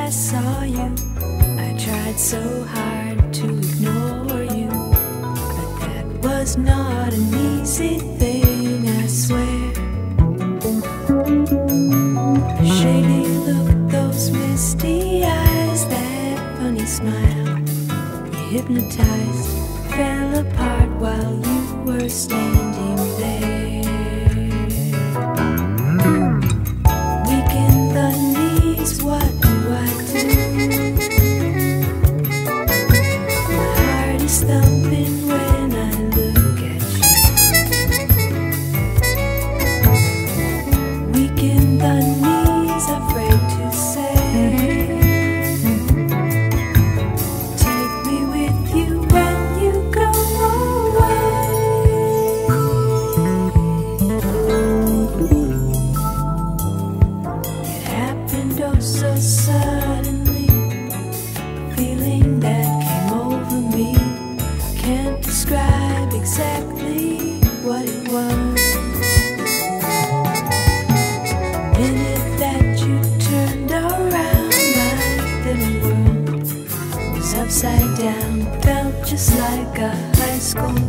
I saw you, I tried so hard to ignore you, but that was not an easy thing, I swear. Shady look, those misty eyes, that funny smile, you hypnotized, fell apart while you were standing there. Weak in the knees, what do I do? My heart is thumping when I look at you. Weak in the knees, afraid to say, take me with you when you go away. It happened oh so suddenly, a feeling that came over me. Can't describe exactly what it was. Minute that you turned around, my little world was upside down. Felt just like a high school